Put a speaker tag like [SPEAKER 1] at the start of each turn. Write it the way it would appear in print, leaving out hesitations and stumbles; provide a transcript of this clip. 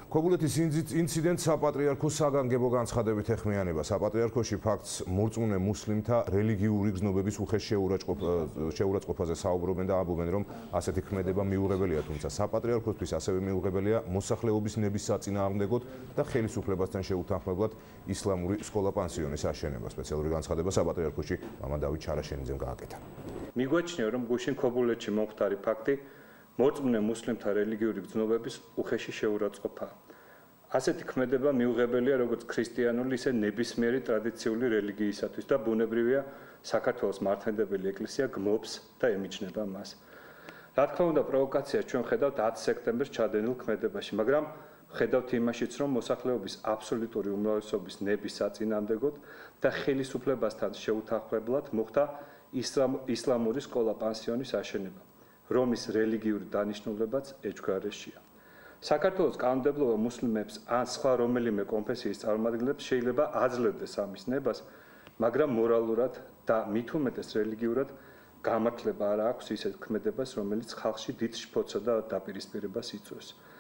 [SPEAKER 1] ქობულეთის ინციდენტს საპატრიარქო საგანგებო განცხადებით ეხმიანება. საპატრიარქოში ფაქტს მორწმუნე მუსლიმთა რელიგიური გზნობების უხეშ შეურაცხყოფაზე საუბრობენ და ამბობენ, რომ ასეთი ქმედება მიუღებელია, თუმცა საპატრიარქოსთვის ასევე მიუღებელია მოსახლეობის ნების საწინააღმდეგოდ და ხელისუფლებასთან შეუთანხმებლად ისლამური სკოლა-პანსიონის აშენება. სპეციალური განცხადება საპატრიარქოში მამა დავით ჩარაშენიძემ გააკეთა.
[SPEAKER 2] მიგვაჩნია, რომ გუშინ ქობულეთში მომხდარი ფაქტი მორწმუნე მუსლიმთა რელიგიური გზნობების უხეში შეურაცხყოფაა. ასეთი ქმედება მიუღებელია როგორც ქრისტიანული, ისე ნებისმიერი ტრადიციული რელიგიისათვის და ბუნებრივია საქართველოს მართლმადიდებელი ეკლესია გმობს და ემიჯნება მას. რა თქმა უნდა, პროვოკაციას ჩვენ ხედავთ 10 სექტემბერს ჩადენილ ქმედებაში, მაგრამ ხედავთ იმაშიც, რომ მოსახლეობის აბსოლუტური უმრავლესობის ნების საწინააღმდეგოდ და ხელისუფლებასთან შეუთანხმებლად მოხდა ისლამური სკოლა-პანსიონის აშენება, რომის რელიგიური დანიშნულებაც ეჭვგარეშეა. საქართველოს კანონმდებლობა მუსლიმებს ან სხვა რომელიმე კონფესიის წარმომადგენლებს შეიძლება აძლევდეს ამის ნებას, მაგრამ მორალურად და მით უმეტეს რელიგიურად გამართლება არ აქვს ისეთ ქმედებას, რომელიც ხალხში დიდ შფოთსა და დაპირისპირებას იწვევს.